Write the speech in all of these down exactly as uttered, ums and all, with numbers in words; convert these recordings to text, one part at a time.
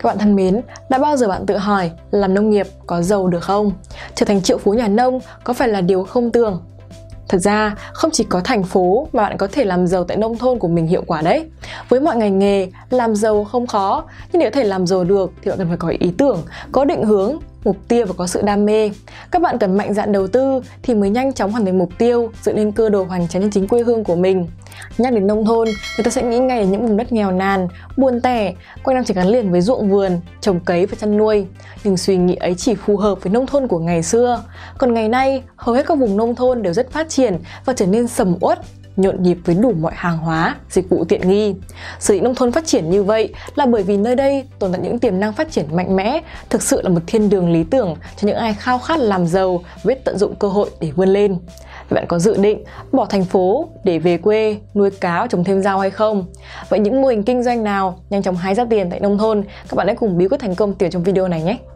Các bạn thân mến, đã bao giờ bạn tự hỏi làm nông nghiệp có giàu được không? Trở thành triệu phú nhà nông có phải là điều không tưởng? Thật ra, không chỉ có thành phố mà bạn có thể làm giàu tại nông thôn của mình hiệu quả đấy. Với mọi ngành nghề, làm giàu không khó, nhưng để có thể làm giàu được thì bạn cần phải có ý tưởng, có định hướng, mục tiêu và có sự đam mê. Các bạn cần mạnh dạn đầu tư thì mới nhanh chóng hoàn thành mục tiêu, dựng nên cơ đồ hoành tráng trên chính quê hương của mình. Nhắc đến nông thôn, người ta sẽ nghĩ ngay đến những vùng đất nghèo nàn, buôn tẻ, quanh năm chỉ gắn liền với ruộng vườn, trồng cấy và chăn nuôi. Nhưng suy nghĩ ấy chỉ phù hợp với nông thôn của ngày xưa. Còn ngày nay, hầu hết các vùng nông thôn đều rất phát triển và trở nên sầm uất, nhộn nhịp với đủ mọi hàng hóa, dịch vụ tiện nghi. Sở dĩ nông thôn phát triển như vậy là bởi vì nơi đây tồn tại những tiềm năng phát triển mạnh mẽ, thực sự là một thiên đường lý tưởng cho những ai khao khát làm giàu, biết tận dụng cơ hội để vươn lên. Vậy bạn có dự định bỏ thành phố để về quê nuôi cá và trồng thêm rau hay không? Vậy những mô hình kinh doanh nào nhanh chóng hái ra tiền tại nông thôn? Các bạn hãy cùng bí quyết thành công tiền trong video này nhé!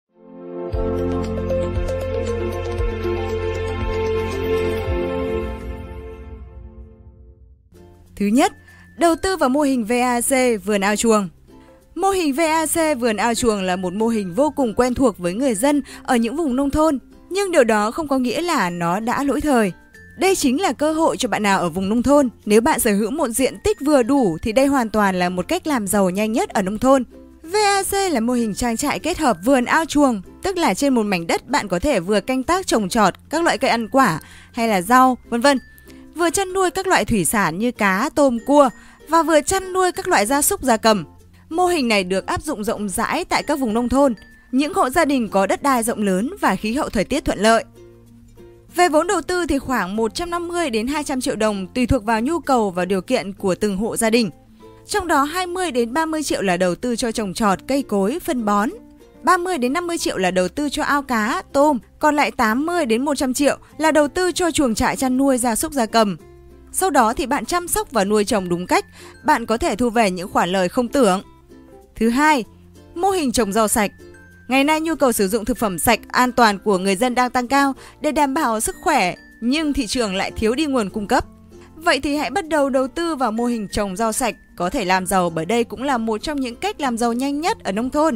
Thứ nhất, đầu tư vào mô hình vê a xê vườn ao chuồng. Mô hình vê a xê vườn ao chuồng là một mô hình vô cùng quen thuộc với người dân ở những vùng nông thôn, nhưng điều đó không có nghĩa là nó đã lỗi thời. Đây chính là cơ hội cho bạn nào ở vùng nông thôn. Nếu bạn sở hữu một diện tích vừa đủ thì đây hoàn toàn là một cách làm giàu nhanh nhất ở nông thôn. vê a xê là mô hình trang trại kết hợp vườn ao chuồng, tức là trên một mảnh đất bạn có thể vừa canh tác trồng trọt các loại cây ăn quả hay là rau, vân vân, vừa chăn nuôi các loại thủy sản như cá, tôm, cua và vừa chăn nuôi các loại gia súc gia cầm. Mô hình này được áp dụng rộng rãi tại các vùng nông thôn, những hộ gia đình có đất đai rộng lớn và khí hậu thời tiết thuận lợi. Về vốn đầu tư thì khoảng một trăm năm mươi đến hai trăm triệu đồng tùy thuộc vào nhu cầu và điều kiện của từng hộ gia đình. Trong đó hai mươi đến ba mươi triệu là đầu tư cho trồng trọt, cây cối, phân bón. ba mươi đến năm mươi triệu là đầu tư cho ao cá, tôm, còn lại tám mươi đến một trăm triệu là đầu tư cho chuồng trại chăn nuôi gia súc gia cầm. Sau đó thì bạn chăm sóc và nuôi trồng đúng cách, bạn có thể thu về những khoản lời không tưởng. Thứ hai, mô hình trồng rau sạch. Ngày nay nhu cầu sử dụng thực phẩm sạch, an toàn của người dân đang tăng cao để đảm bảo sức khỏe, nhưng thị trường lại thiếu đi nguồn cung cấp. Vậy thì hãy bắt đầu đầu tư vào mô hình trồng rau sạch, có thể làm giàu bởi đây cũng là một trong những cách làm giàu nhanh nhất ở nông thôn.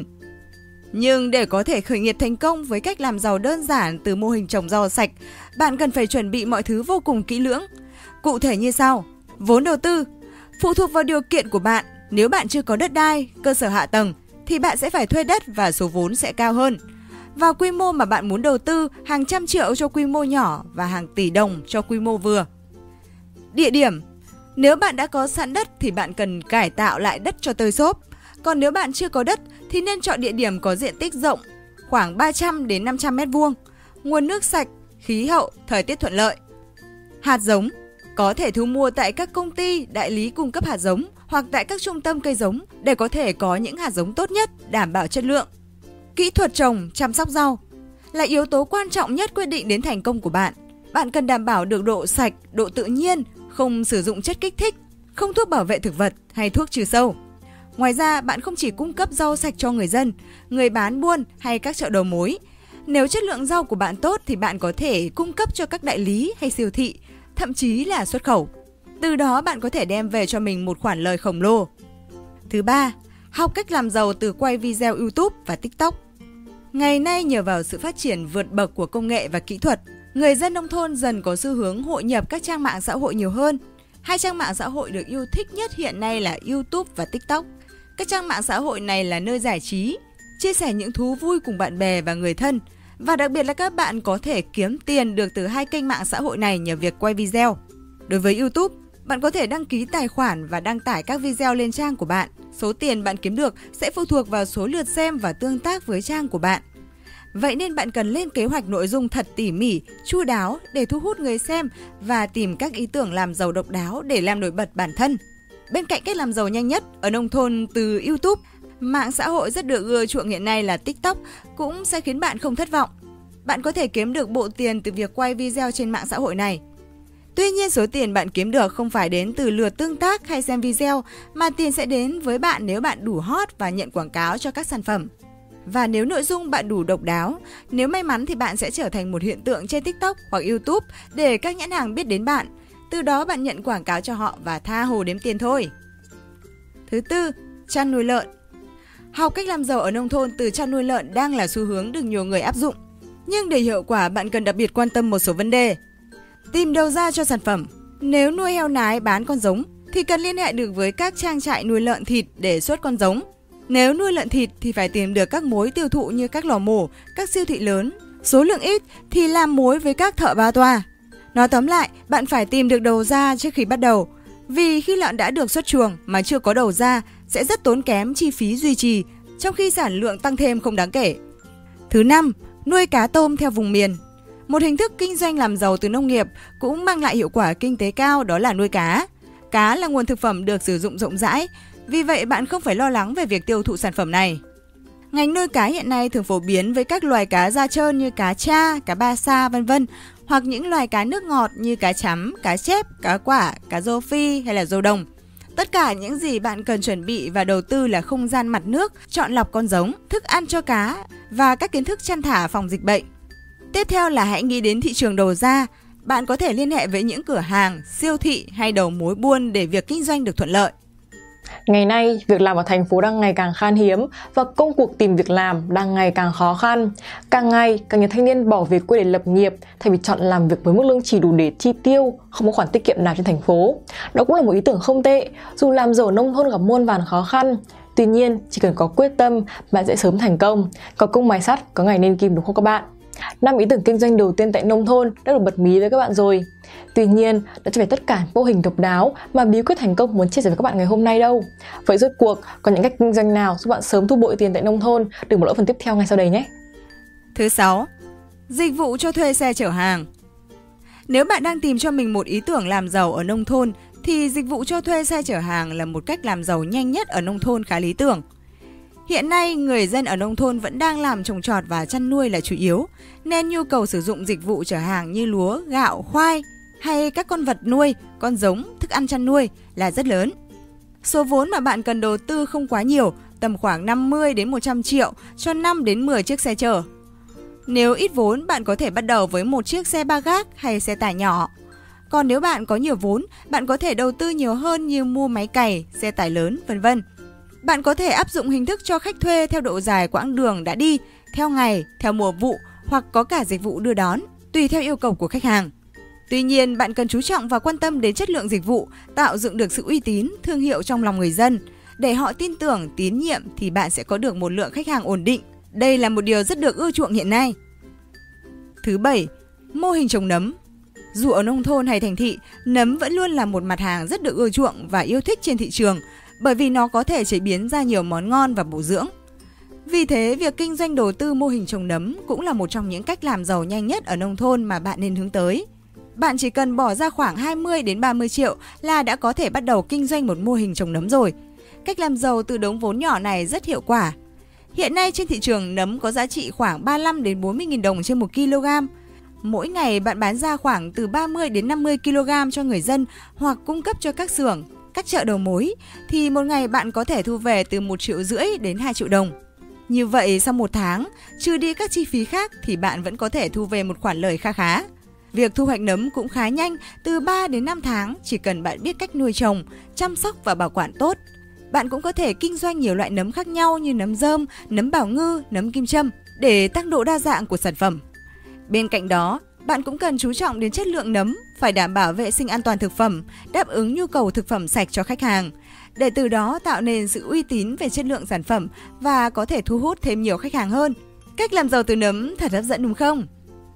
Nhưng để có thể khởi nghiệp thành công với cách làm giàu đơn giản từ mô hình trồng rau sạch, bạn cần phải chuẩn bị mọi thứ vô cùng kỹ lưỡng. Cụ thể như sau: vốn đầu tư phụ thuộc vào điều kiện của bạn. Nếu bạn chưa có đất đai, cơ sở hạ tầng thì bạn sẽ phải thuê đất và số vốn sẽ cao hơn. Vào quy mô mà bạn muốn đầu tư, hàng trăm triệu cho quy mô nhỏ và hàng tỷ đồng cho quy mô vừa. Địa điểm: nếu bạn đã có sẵn đất thì bạn cần cải tạo lại đất cho tơi xốp. Còn nếu bạn chưa có đất thì nên chọn địa điểm có diện tích rộng, khoảng ba trăm đến năm trăm mét vuông, nguồn nước sạch, khí hậu, thời tiết thuận lợi. Hạt giống có thể thu mua tại các công ty, đại lý cung cấp hạt giống hoặc tại các trung tâm cây giống để có thể có những hạt giống tốt nhất, đảm bảo chất lượng. Kỹ thuật trồng, chăm sóc rau là yếu tố quan trọng nhất quyết định đến thành công của bạn. Bạn cần đảm bảo được độ sạch, độ tự nhiên, không sử dụng chất kích thích, không thuốc bảo vệ thực vật hay thuốc trừ sâu. Ngoài ra, bạn không chỉ cung cấp rau sạch cho người dân, người bán buôn hay các chợ đầu mối. Nếu chất lượng rau của bạn tốt thì bạn có thể cung cấp cho các đại lý hay siêu thị, thậm chí là xuất khẩu. Từ đó bạn có thể đem về cho mình một khoản lời khổng lồ. Thứ ba, học cách làm giàu từ quay video YouTube và TikTok. Ngày nay nhờ vào sự phát triển vượt bậc của công nghệ và kỹ thuật, người dân nông thôn dần có xu hướng hội nhập các trang mạng xã hội nhiều hơn. Hai trang mạng xã hội được yêu thích nhất hiện nay là YouTube và TikTok. Các trang mạng xã hội này là nơi giải trí, chia sẻ những thú vui cùng bạn bè và người thân. Và đặc biệt là các bạn có thể kiếm tiền được từ hai kênh mạng xã hội này nhờ việc quay video. Đối với YouTube, bạn có thể đăng ký tài khoản và đăng tải các video lên trang của bạn. Số tiền bạn kiếm được sẽ phụ thuộc vào số lượt xem và tương tác với trang của bạn. Vậy nên bạn cần lên kế hoạch nội dung thật tỉ mỉ, chu đáo để thu hút người xem và tìm các ý tưởng làm giàu độc đáo để làm nổi bật bản thân. Bên cạnh cách làm giàu nhanh nhất ở nông thôn từ YouTube, mạng xã hội rất được ưa chuộng hiện nay là TikTok cũng sẽ khiến bạn không thất vọng. Bạn có thể kiếm được bộ tiền từ việc quay video trên mạng xã hội này. Tuy nhiên, số tiền bạn kiếm được không phải đến từ lượt tương tác hay xem video, mà tiền sẽ đến với bạn nếu bạn đủ hot và nhận quảng cáo cho các sản phẩm. Và nếu nội dung bạn đủ độc đáo, nếu may mắn thì bạn sẽ trở thành một hiện tượng trên TikTok hoặc YouTube để các nhãn hàng biết đến bạn. Từ đó bạn nhận quảng cáo cho họ và tha hồ đếm tiền thôi. Thứ tư, chăn nuôi lợn. Học cách làm giàu ở nông thôn từ chăn nuôi lợn đang là xu hướng được nhiều người áp dụng. Nhưng để hiệu quả, bạn cần đặc biệt quan tâm một số vấn đề. Tìm đầu ra cho sản phẩm. Nếu nuôi heo nái bán con giống thì cần liên hệ được với các trang trại nuôi lợn thịt để xuất con giống. Nếu nuôi lợn thịt thì phải tìm được các mối tiêu thụ như các lò mổ, các siêu thị lớn. Số lượng ít thì làm mối với các thợ ba toa. Nói tóm lại, bạn phải tìm được đầu ra trước khi bắt đầu. Vì khi lợn đã được xuất chuồng mà chưa có đầu ra sẽ rất tốn kém chi phí duy trì, trong khi sản lượng tăng thêm không đáng kể. Thứ năm, nuôi cá tôm theo vùng miền. Một hình thức kinh doanh làm giàu từ nông nghiệp cũng mang lại hiệu quả kinh tế cao, đó là nuôi cá. Cá là nguồn thực phẩm được sử dụng rộng rãi, vì vậy bạn không phải lo lắng về việc tiêu thụ sản phẩm này. Ngành nuôi cá hiện nay thường phổ biến với các loài cá da trơn như cá tra, cá ba sa, vân vân, hoặc những loài cá nước ngọt như cá chấm, cá chép, cá quả, cá rô phi hay là rô đồng. Tất cả những gì bạn cần chuẩn bị và đầu tư là không gian mặt nước, chọn lọc con giống, thức ăn cho cá và các kiến thức chăn thả phòng dịch bệnh. Tiếp theo là hãy nghĩ đến thị trường đầu ra. Bạn có thể liên hệ với những cửa hàng, siêu thị hay đầu mối buôn để việc kinh doanh được thuận lợi. Ngày nay, việc làm ở thành phố đang ngày càng khan hiếm và công cuộc tìm việc làm đang ngày càng khó khăn. Càng ngày, càng nhiều thanh niên bỏ về quê để lập nghiệp thay vì chọn làm việc với mức lương chỉ đủ để chi tiêu, không có khoản tiết kiệm nào trên thành phố. Đó cũng là một ý tưởng không tệ, dù làm giàu ở nông thôn gặp muôn vàn khó khăn. Tuy nhiên, chỉ cần có quyết tâm, bạn sẽ sớm thành công. Có công mài sắt, có ngày nên kim, đúng không các bạn? năm ý tưởng kinh doanh đầu tiên tại nông thôn đã được bật mí với các bạn rồi. Tuy nhiên, đó chưa phải tất cả mô hình độc đáo mà bí quyết thành công muốn chia sẻ với các bạn ngày hôm nay đâu. Vậy rốt cuộc có những cách kinh doanh nào giúp bạn sớm thu bội tiền tại nông thôn? Đừng bỏ lỡ phần tiếp theo ngay sau đây nhé. Thứ sáu, dịch vụ cho thuê xe chở hàng. Nếu bạn đang tìm cho mình một ý tưởng làm giàu ở nông thôn thì dịch vụ cho thuê xe chở hàng là một cách làm giàu nhanh nhất ở nông thôn khá lý tưởng. Hiện nay, người dân ở nông thôn vẫn đang làm trồng trọt và chăn nuôi là chủ yếu, nên nhu cầu sử dụng dịch vụ chở hàng như lúa, gạo, khoai hay các con vật nuôi, con giống, thức ăn chăn nuôi là rất lớn. Số vốn mà bạn cần đầu tư không quá nhiều, tầm khoảng năm mươi đến một trăm triệu cho năm đến mười chiếc xe chở. Nếu ít vốn, bạn có thể bắt đầu với một chiếc xe ba gác hay xe tải nhỏ. Còn nếu bạn có nhiều vốn, bạn có thể đầu tư nhiều hơn như mua máy cày, xe tải lớn, vân vân. Bạn có thể áp dụng hình thức cho khách thuê theo độ dài quãng đường đã đi, theo ngày, theo mùa vụ hoặc có cả dịch vụ đưa đón, tùy theo yêu cầu của khách hàng. Tuy nhiên, bạn cần chú trọng và quan tâm đến chất lượng dịch vụ, tạo dựng được sự uy tín, thương hiệu trong lòng người dân. Để họ tin tưởng, tín nhiệm thì bạn sẽ có được một lượng khách hàng ổn định. Đây là một điều rất được ưa chuộng hiện nay. Thứ bảy, mô hình trồng nấm. Dù ở nông thôn hay thành thị, nấm vẫn luôn là một mặt hàng rất được ưa chuộng và yêu thích trên thị trường, bởi vì nó có thể chế biến ra nhiều món ngon và bổ dưỡng. Vì thế, việc kinh doanh đầu tư mô hình trồng nấm cũng là một trong những cách làm giàu nhanh nhất ở nông thôn mà bạn nên hướng tới. Bạn chỉ cần bỏ ra khoảng hai mươi đến ba mươi triệu là đã có thể bắt đầu kinh doanh một mô hình trồng nấm rồi. Cách làm giàu từ đống vốn nhỏ này rất hiệu quả. Hiện nay trên thị trường, nấm có giá trị khoảng ba mươi lăm đến bốn mươi nghìn đồng trên một ki lô gam. Mỗi ngày bạn bán ra khoảng từ ba mươi đến năm mươi ki lô gam cho người dân hoặc cung cấp cho các xưởng, các chợ đầu mối, thì một ngày bạn có thể thu về từ một triệu rưỡi đến hai triệu đồng. Như vậy sau một tháng, trừ đi các chi phí khác thì bạn vẫn có thể thu về một khoản lời kha khá. Việc thu hoạch nấm cũng khá nhanh, từ ba đến năm tháng, chỉ cần bạn biết cách nuôi trồng, chăm sóc và bảo quản tốt. Bạn cũng có thể kinh doanh nhiều loại nấm khác nhau như nấm rơm, nấm bảo ngư, nấm kim châm để tăng độ đa dạng của sản phẩm. Bên cạnh đó, bạn cũng cần chú trọng đến chất lượng nấm, phải đảm bảo vệ sinh an toàn thực phẩm, đáp ứng nhu cầu thực phẩm sạch cho khách hàng, để từ đó tạo nên sự uy tín về chất lượng sản phẩm và có thể thu hút thêm nhiều khách hàng hơn. Cách làm giàu từ nấm thật hấp dẫn đúng không?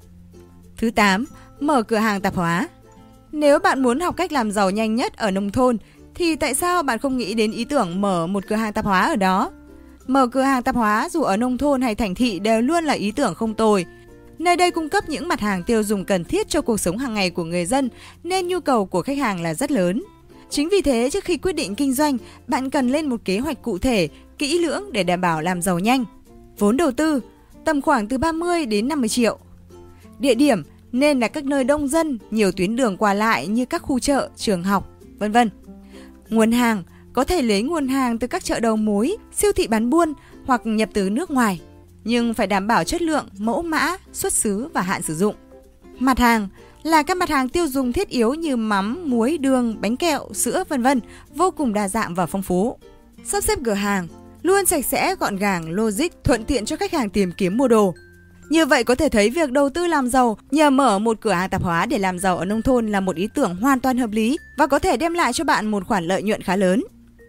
Thứ tám, mở cửa hàng tạp hóa. Nếu bạn muốn học cách làm giàu nhanh nhất ở nông thôn, thì tại sao bạn không nghĩ đến ý tưởng mở một cửa hàng tạp hóa ở đó? Mở cửa hàng tạp hóa dù ở nông thôn hay thành thị đều luôn là ý tưởng không tồi. Nơi đây cung cấp những mặt hàng tiêu dùng cần thiết cho cuộc sống hàng ngày của người dân, nên nhu cầu của khách hàng là rất lớn. Chính vì thế, trước khi quyết định kinh doanh, bạn cần lên một kế hoạch cụ thể, kỹ lưỡng để đảm bảo làm giàu nhanh. Vốn đầu tư, tầm khoảng từ ba mươi đến năm mươi triệu. Địa điểm nên là các nơi đông dân, nhiều tuyến đường qua lại như các khu chợ, trường học, vân vân. Nguồn hàng, có thể lấy nguồn hàng từ các chợ đầu mối, siêu thị bán buôn hoặc nhập từ nước ngoài, nhưng phải đảm bảo chất lượng, mẫu mã, xuất xứ và hạn sử dụng. Mặt hàng là các mặt hàng tiêu dùng thiết yếu như mắm, muối, đường, bánh kẹo, sữa, vân vân, vô cùng đa dạng và phong phú. Sắp xếp cửa hàng, luôn sạch sẽ, gọn gàng, logic, thuận tiện cho khách hàng tìm kiếm mua đồ. Như vậy có thể thấy việc đầu tư làm giàu nhờ mở một cửa hàng tạp hóa để làm giàu ở nông thôn là một ý tưởng hoàn toàn hợp lý và có thể đem lại cho bạn một khoản lợi nhuận khá lớn.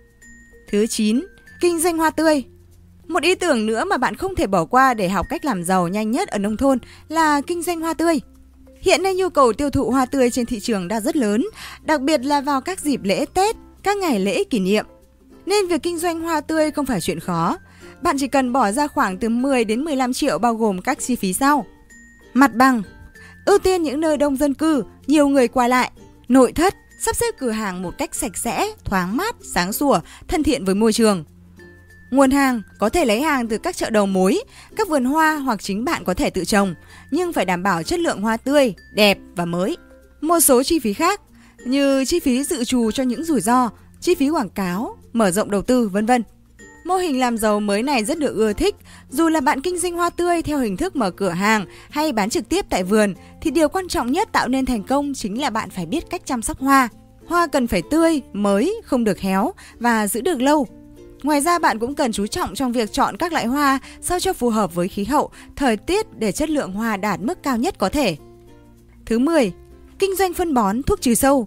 Thứ chín, kinh doanh hoa tươi. Một ý tưởng nữa mà bạn không thể bỏ qua để học cách làm giàu nhanh nhất ở nông thôn là kinh doanh hoa tươi. Hiện nay nhu cầu tiêu thụ hoa tươi trên thị trường đang rất lớn, đặc biệt là vào các dịp lễ Tết, các ngày lễ kỷ niệm. Nên việc kinh doanh hoa tươi không phải chuyện khó. Bạn chỉ cần bỏ ra khoảng từ mười đến mười lăm triệu bao gồm các chi phí sau. Mặt bằng. Ưu tiên những nơi đông dân cư, nhiều người qua lại. Nội thất. Sắp xếp cửa hàng một cách sạch sẽ, thoáng mát, sáng sủa, thân thiện với môi trường. Nguồn hàng. Có thể lấy hàng từ các chợ đầu mối, các vườn hoa hoặc chính bạn có thể tự trồng, nhưng phải đảm bảo chất lượng hoa tươi, đẹp và mới. Một số chi phí khác như chi phí dự trù cho những rủi ro, chi phí quảng cáo, mở rộng đầu tư, vân vân. Mô hình làm giàu mới này rất được ưa thích. Dù là bạn kinh doanh hoa tươi theo hình thức mở cửa hàng hay bán trực tiếp tại vườn, thì điều quan trọng nhất tạo nên thành công chính là bạn phải biết cách chăm sóc hoa. Hoa cần phải tươi, mới, không được héo và giữ được lâu. Ngoài ra bạn cũng cần chú trọng trong việc chọn các loại hoa sao cho phù hợp với khí hậu, thời tiết để chất lượng hoa đạt mức cao nhất có thể. Thứ mười, kinh doanh phân bón, thuốc trừ sâu.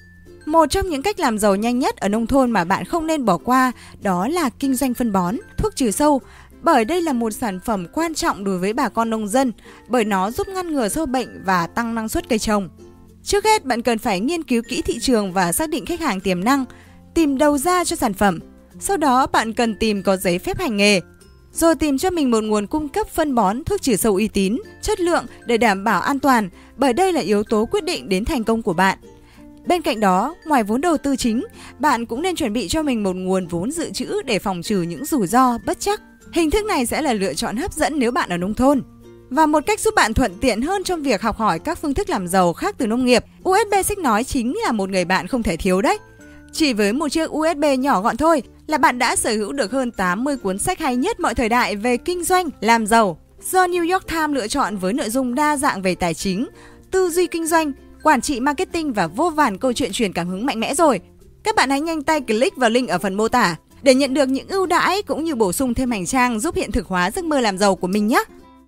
Một trong những cách làm giàu nhanh nhất ở nông thôn mà bạn không nên bỏ qua đó là kinh doanh phân bón, thuốc trừ sâu. Bởi đây là một sản phẩm quan trọng đối với bà con nông dân, bởi nó giúp ngăn ngừa sâu bệnh và tăng năng suất cây trồng. Trước hết, bạn cần phải nghiên cứu kỹ thị trường và xác định khách hàng tiềm năng, tìm đầu ra cho sản phẩm. Sau đó, bạn cần tìm có giấy phép hành nghề, rồi tìm cho mình một nguồn cung cấp phân bón, thuốc trừ sâu uy tín, chất lượng để đảm bảo an toàn, bởi đây là yếu tố quyết định đến thành công của bạn. Bên cạnh đó, ngoài vốn đầu tư chính, bạn cũng nên chuẩn bị cho mình một nguồn vốn dự trữ để phòng trừ những rủi ro, bất trắc. Hình thức này sẽ là lựa chọn hấp dẫn nếu bạn ở nông thôn. Và một cách giúp bạn thuận tiện hơn trong việc học hỏi các phương thức làm giàu khác từ nông nghiệp, u ét bê Sách Nói chính là một người bạn không thể thiếu đấy. Chỉ với một chiếc u ét bê nhỏ gọn thôi là bạn đã sở hữu được hơn tám mươi cuốn sách hay nhất mọi thời đại về kinh doanh, làm giàu, do New York Times lựa chọn với nội dung đa dạng về tài chính, tư duy kinh doanh, quản trị marketing và vô vàn câu chuyện truyền cảm hứng mạnh mẽ rồi. Các bạn hãy nhanh tay click vào link ở phần mô tả để nhận được những ưu đãi cũng như bổ sung thêm hành trang giúp hiện thực hóa giấc mơ làm giàu của mình nhé.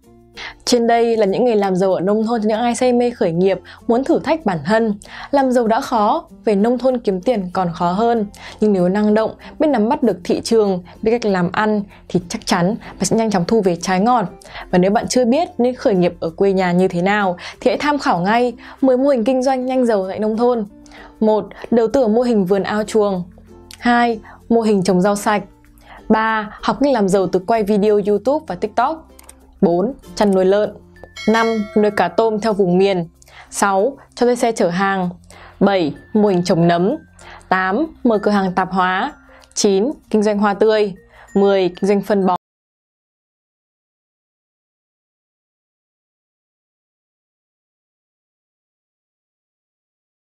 Trên đây là những người làm giàu ở nông thôn cho những ai say mê khởi nghiệp, muốn thử thách bản thân. Làm giàu đã khó, về nông thôn kiếm tiền còn khó hơn. Nhưng nếu năng động, biết nắm bắt được thị trường, biết cách làm ăn thì chắc chắn bạn sẽ nhanh chóng thu về trái ngọt. Và nếu bạn chưa biết nên khởi nghiệp ở quê nhà như thế nào thì hãy tham khảo ngay mười mô hình kinh doanh nhanh giàu tại nông thôn. một. Đầu tư ở mô hình vườn ao chuồng. hai. Mô hình trồng rau sạch. ba. Học cách làm giàu từ quay video YouTube và TikTok. bốn. Chăn nuôi lợn. năm. Nuôi cá tôm theo vùng miền. sáu. Cho thuê xe chở hàng. bảy. Mô hình trồng nấm. tám. Mở cửa hàng tạp hóa. chín. Kinh doanh hoa tươi. mười. Kinh doanh phân bón.